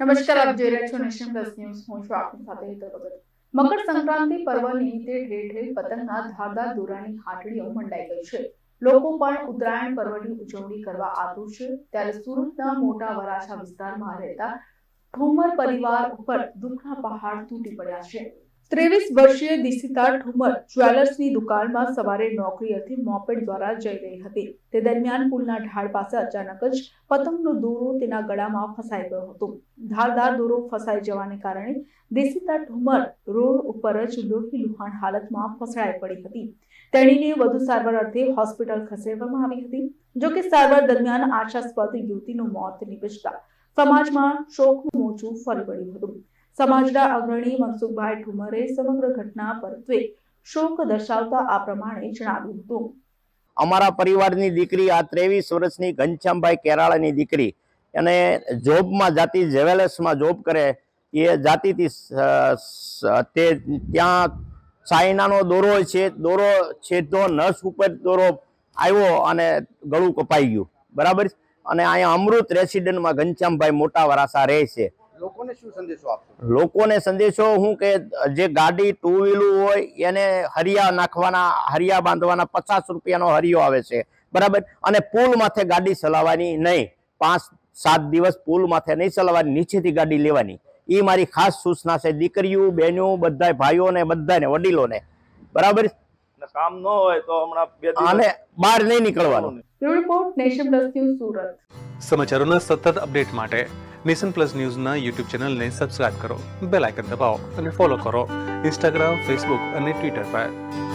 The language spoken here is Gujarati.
નમસ્કાર, આપ જોઈ રહ્યા છો નેશન પ્લસ ન્યૂઝ. હું છું આપની સાથે હેતલ ભગત. મકર સંક્રાંતિ પર્વ નિમિત્તે ઠેર ઠેર પતંગના ધારદાર દોરાની હાટડીઓ મંડાઈ ગઈ છે. લોકો પણ ઉત્તરાયણ પર્વની ઉજવણી કરવા આતુર છે. ત્યારે સુરતના મોટા વરાછા વિસ્તારમાં રહેતા ઠુમર પરિવાર ઉપર દુઃખના પહાડ તૂટી પડ્યા છે. 23 વર્ષીય દિશિતા ઠુમર જ્વેલર્સની દુકાનમાં સવારે નોકરી અર્થે મોપેડ દ્વારા જઈ રહી હતી. તે દરમિયાન પુલના ઢાળ પાસે અચાનક જ પતંગનો દોરો તેના ગળામાં ફસાઈ ગયો હતો. ધારદાર દોરો ફસાઈ જવાને કારણે દિશિતા ઠુમર રોડ ઉપર જ લોહીલુહાણ હાલતમાં ફસડાઈ પડી હતી. તેણીને વધુ સારવાર અર્થે હોસ્પિટલ ખસેડવામાં આવી હતી. જોકે સારવાર દરમિયાન આશાસ્પદ યુવતીનું મોત નિપજતા સમાજમાં શોકનું મોજું ફરી વળ્યું હતું. સમાજના અગ્રણી મનસુખભાઈ ઠુમરે સમગ્ર ઘટના પરત્વે શોક દર્શાવતા આ પ્રમાણે જણાવ્યું હતું. અમારા પરિવારની દીકરી આ 23 વર્ષની ઘનશ્યામભાઈ કેરાળાની દીકરી અને જોબમાં જાતી જ્વેલર્સમાં જોબ કરે એ જાતીથી તે ત્યાં ચાઇનાનો દોરો છે. દોરો છેદો નસ ઉપર દોરો આવ્યો અને ગળું કપાઈ ગયું. બરાબર. અને અહીંયા અમૃત રેસિડેન્ટમાં ઘનશ્યામભાઈ મોટા વરાસા રહે છે. લોકોને શું સંદેશો આપશો? લોકોને સંદેશો હું કે જે ગાડી ટુ વ્હીલર હોય એને હરિયા નાખવાના, હરિયા બાંધવાના 50 રૂપિયાનો હરિયો આવે છે. બરાબર. અને પુલ માથે ગાડી ચલાવવાની નહીં. 5-7 દિવસ પુલ માથે નહીં ચલાવવાની, નીચેથી ગાડી લેવાની. એ મારી ખાસ સૂચના છે દીકરીઓ, બહેનો, બધા ભાઈઓને, બધાને, વડીલોને. બરાબર. કામ ન હોય તો હમણાં અને બહાર નહીં નીકળવાનું. Report nation plus news Surat. સમાચારોના સતત અપડેટ માટે નેશન પ્લસ ન્યૂઝના યુટ્યુબ ચેનલને સબસ્ક્રાઇબ કરો, બેલ આઇકન દબાવો અને ફોલો કરો ઇન્સ્ટાગ્રામ, ફેસબુક અને ટ્વિટર પર.